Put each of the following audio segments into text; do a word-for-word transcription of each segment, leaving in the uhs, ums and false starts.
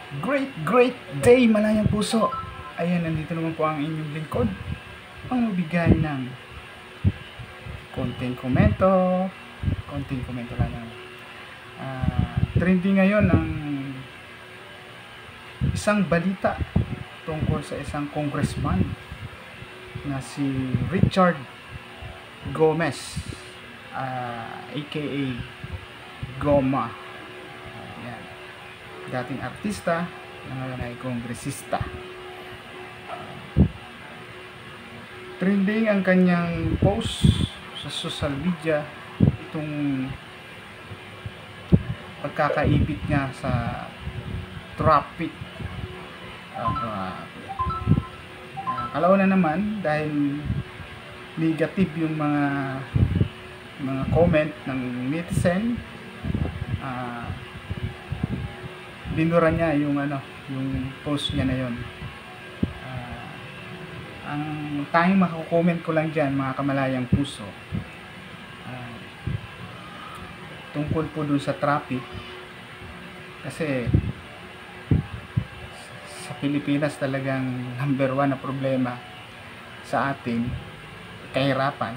Great, great day, malayang puso. Ayan, nandito naman po ang inyong lingkod. Ang magbigay ng konting komento. Konting komento lang ng uh, trending ngayon ang isang balita tungkol sa isang congressman na si Richard Gomez, uh, aka Goma. Ayan. Dating artista na ngayon ay kongresista. Trending ang kanyang post sa social media itong pagkakaipit niya sa traffic. Uh, uh, Kalauna naman dahil negative yung mga mga comment ng netizen, uh, binura niya yung ano, yung post niya na yon. Uh, ang tanging mako-comment ko lang diyan, mga kamalayang puso, uh, tungkol po dun sa traffic, kasi sa Pilipinas talagang number one na problema sa atin, kahirapan,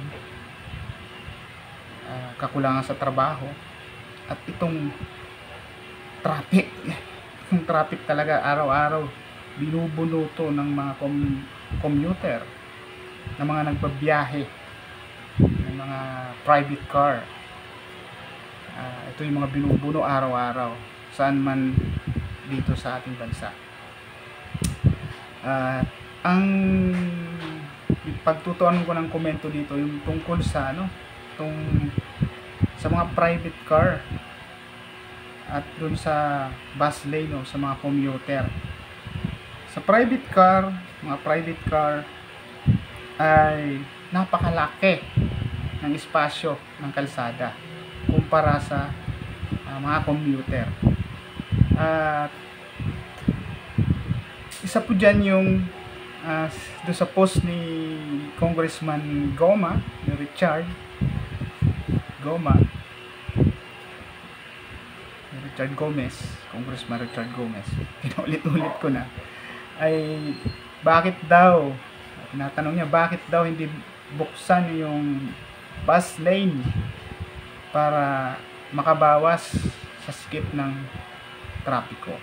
uh, kakulangan sa trabaho, at itong traffic. Yung traffic talaga araw-araw binubunuto ng mga com- commuter, ng mga nagbabiyahe, ng mga private car. Uh, ito yung mga binubuno araw-araw saan man dito sa ating bansa. Uh, ang pagtutuan ko ng komento dito yung tungkol sa ano, tung sa mga private car at dun sa bus lane, no, sa mga commuter. Sa private car, mga private car ay napakalaki ng espasyo ng kalsada kumpara sa uh, mga commuter. At uh, isa po dyan yung uh, doon sa post ni Congressman Goma, ni Richard Goma, Richard Gomez, Congressman Richard Gomez, pinaulit-ulit ko na, ay bakit daw, tinatanong niya bakit daw hindi buksan yung bus lane para makabawas sa skip ng trapiko.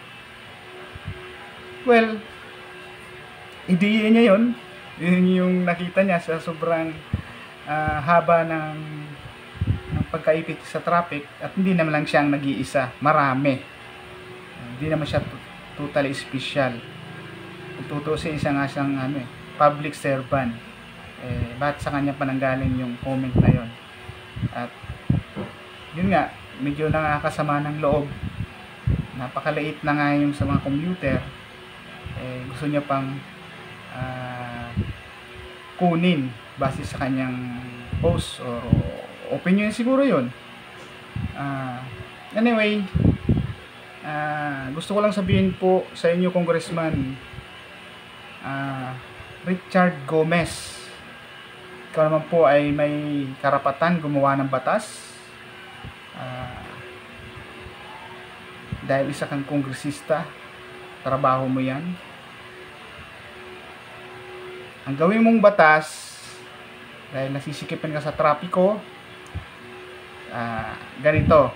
Well, ideya niya yun, yun yung nakita niya sa sobrang uh, haba ng pagkaipit sa traffic, at hindi naman lang siyang nag-iisa, marami. Hindi naman siya t- totally special. Kung tutusin, isa nga siyang ano, eh, public servant. Eh, bakit sa kanya pa nanggaling yung comment na yon? At yun nga, medyo nakakasama ng loob. Napakaliit na nga yung sa mga commuter. Eh, gusto niya pang uh, kunin base sa kanyang post or opinion siguro yun. Uh, anyway, uh, gusto ko lang sabihin po sa inyo, Congressman uh, Richard Gomez, ikaw naman po ay may karapatan gumawa ng batas, uh, dahil isa kang kongresista, trabaho mo yan. Ang gawin mong batas, dahil nasisikipan ka sa trapiko, Uh, ganito,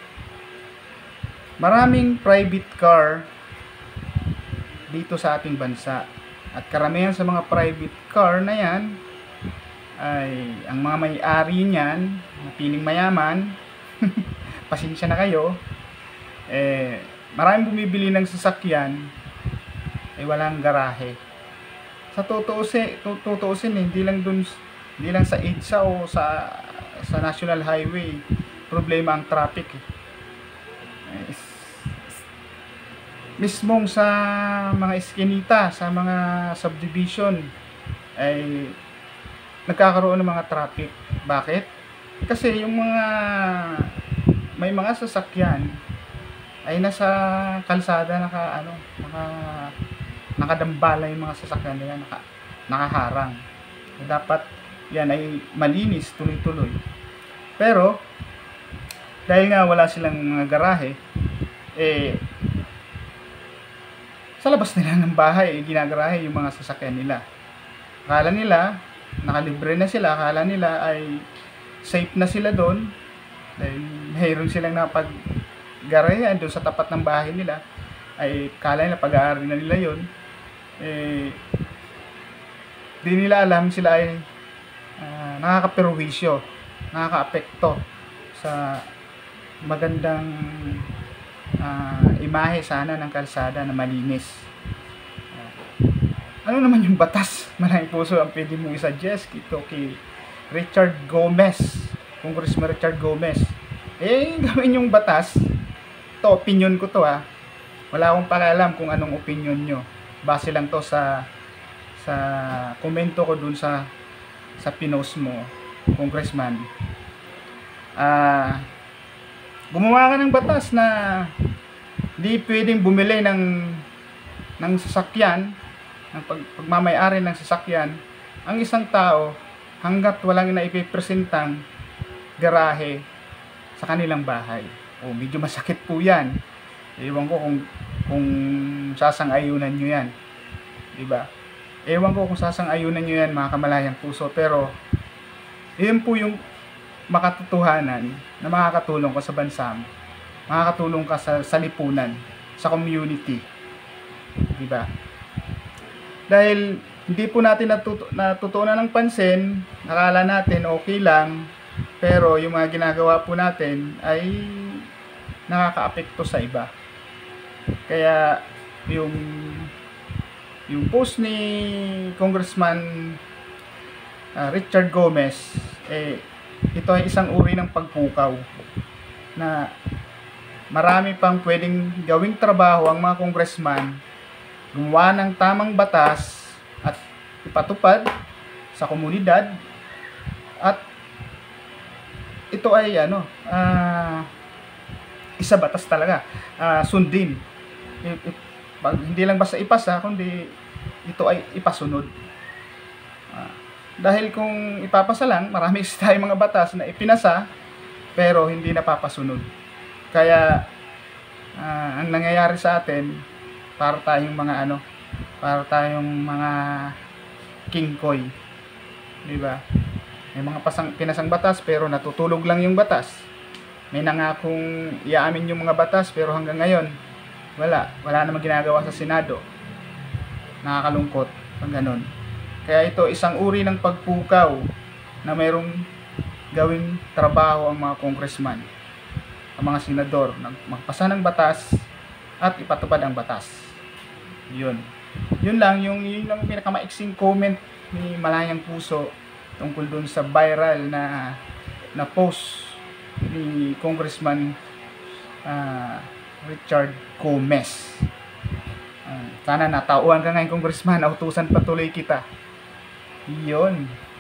maraming private car dito sa ating bansa, at karamihan sa mga private car na yan ay ang mga may-ari niyan na piling mayaman, pasensya na kayo, eh, maraming bumibili ng sasakyan ay walang garahe. Sa tutuusin, tutuusin eh, hindi lang dun, hindi lang sa EDSA o sa sa National Highway problema ang traffic, eh. Mismong sa mga eskinita, sa mga subdivision ay nagkakaroon ng mga traffic. Bakit? Kasi yung mga may mga sasakyan ay nasa kalsada, naka ano, naka nakadambala yung mga sasakyan nila, naka, nakaharang. Dapat yan ay malinis, tuloy-tuloy. Pero dahil nga wala silang mga garahe, eh sa labas nila ng bahay, eh, ginagarahe yung mga sasakyan nila. Akala nila, nakalibre na sila, akala nila ay safe na sila doon, dahil mayroon silang napag-garahean doon sa tapat ng bahay nila, ay akala nila pag-aari na nila yun, eh, di nila alam sila ay uh, nakakaperwisyo, nakakaapekto sa magandang uh, imahe sana ng kalsada na malinis. Uh, ano naman yung batas? Maraming puso ang pwede mong i-suggest ito kay Richard Gomez, Congressman Richard Gomez. Eh, gawin yung batas. Ito, opinion ko to ha. Wala akong pakialam kung anong opinion nyo. Base lang to sa sa komento ko dun sa sa pinost mo, Congressman. Ah, uh, gumawa ka ng batas na di pwedeng bumili ng ng sasakyan, ng pag, pagmamay-ari ng sasakyan ang isang tao hanggat walang naipipresentang garahe sa kanilang bahay. O medyo masakit po 'yan. Ewan ko kung kung sasang-ayunan niyo 'yan. 'Di ba? Ewan ko kung sasang-ayunan niyo 'yan, mga kamalayang puso, pero 'yun po yung makatotohanan na makakatulong ka sa bansa mo, makakatulong ka sa, sa lipunan, sa community, di ba? Dahil hindi po natin natutu natutunan ng pansin, nakala natin okay lang, pero yung mga ginagawa po natin ay nakakaapekto sa iba. Kaya yung yung post ni Congressman uh, Richard Gomez, eh ito ay isang uri ng pagpukaw na marami pang pwedeng gawing trabaho ang mga congressman, gumawa ng tamang batas at ipatupad sa komunidad, at ito ay ano uh, isa batas talaga, uh, sundin. I, i, pag, hindi lang basta ipasa, kundi ito ay ipasunod. uh, Dahil kung ipapasa lang, marami tayong mga batas na ipinasa pero hindi napapasunod. Kaya uh, ang nangyayari sa atin, para tayong mga ano, para tayong mga kingkoy, di ba? May mga pasang, pinasang batas pero natutulog lang yung batas. May nangakong iaamin yung mga batas pero hanggang ngayon wala, wala namang ginagawa sa Senado. Nakakalungkot pag ganun. Kaya ito isang uri ng pagpukaw na mayroong gawing trabaho ang mga congressman, ang mga senador, magpasa ng batas at ipatupad ang batas. Yun. Yun lang, yung, yun lang yung pinakamaiksing comment ni Malayang Puso tungkol dun sa viral na na post ni Congressman uh, Richard Gomez. Uh, sana natauhan ka ngayon, Congressman, nautusan patuloy kita. Yun.